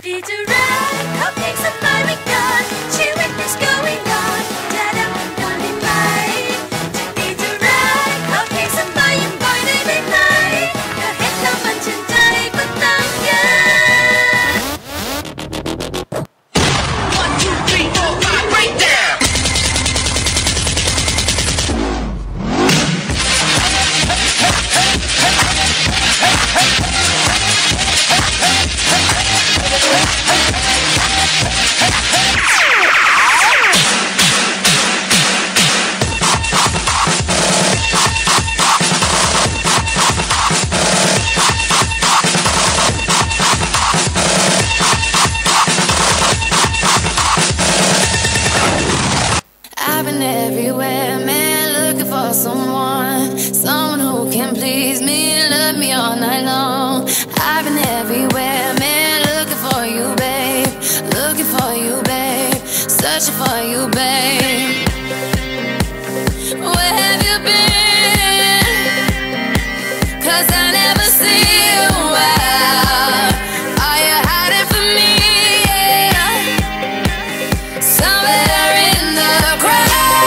ดีจะรักขอเพียงสักหน่อยไม่เกินชีวิต is going on จะดังก่อนได้ไหมจะดีจะรักขอเพียงสักหน่อยยังบ่อยได้ไหมก็เห็นแล้วมันชื่นใจก็ตั้งเยอะ 1, 2, 3, 4, 5, break down. I've been everywhere, man, looking for someone who can please me, love me all night long. I've been everywhere, man, looking for you, babe, searching for you, babe. Where have you been? 'Cause I never see you out. Are you hiding from me? Yeah. Somewhere in the crowd.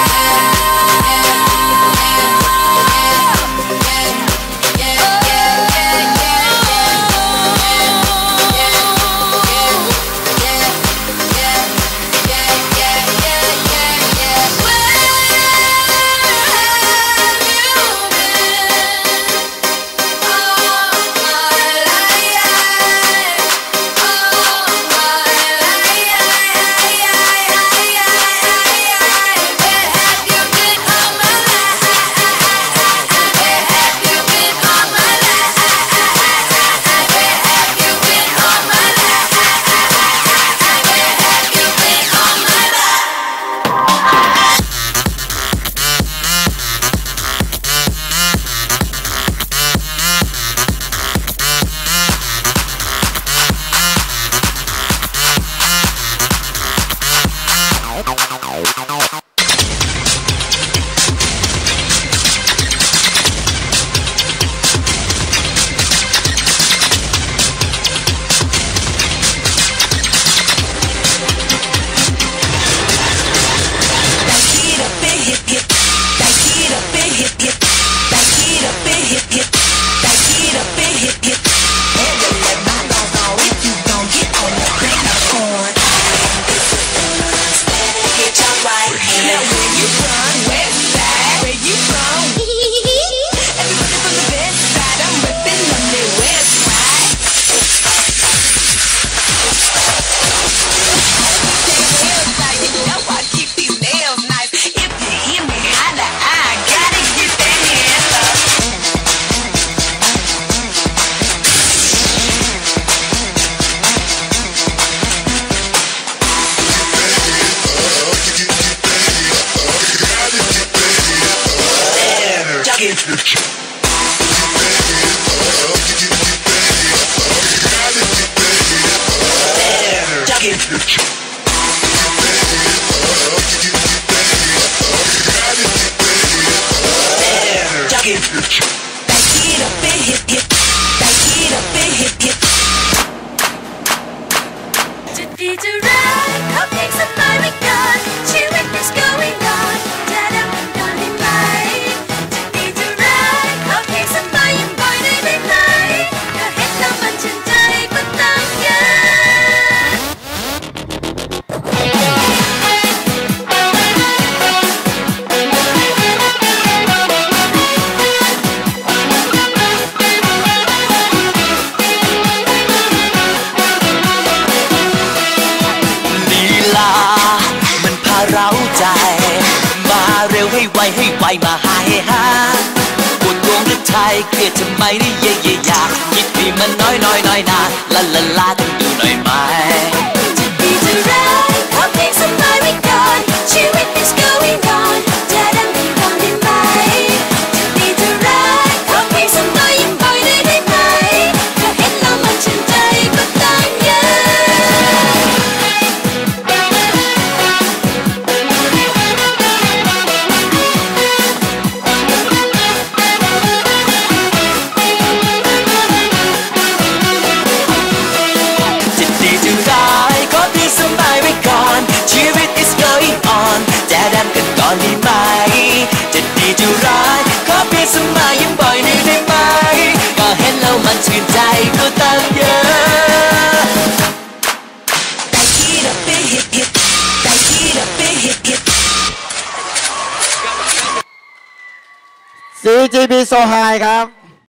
จะดีจะร้ายขอเพียงสักหน่อยไม่เกินชีวิต is going on จะดังก่อนได้ไหมจะดีจะร้ายขอเพียงสักหน่อยยังบ่อยได้ไหมก็เห็นแล้วมันชื่นใจก็ตั้งเยอะเราใจมาเร็วให้ไวมาหาให้หาปวดดวงหรือไทยเครียดทำไมนี่เย่อยากคิดให้มันน้อยนาลาต้องดูหน่อยไหมจะดีจะร้ายขอเพียงสักหน่อยไม่เกินชีวิต is going on จะดังก่อนได้ไหมจะดีจะร้ายขอเพียงสักหน่อยยังบ่อยได้ไหมก็เห็นแล้วมันชื่นใจก็ตั้งเยอะจะดีจะ BGB So High ครับ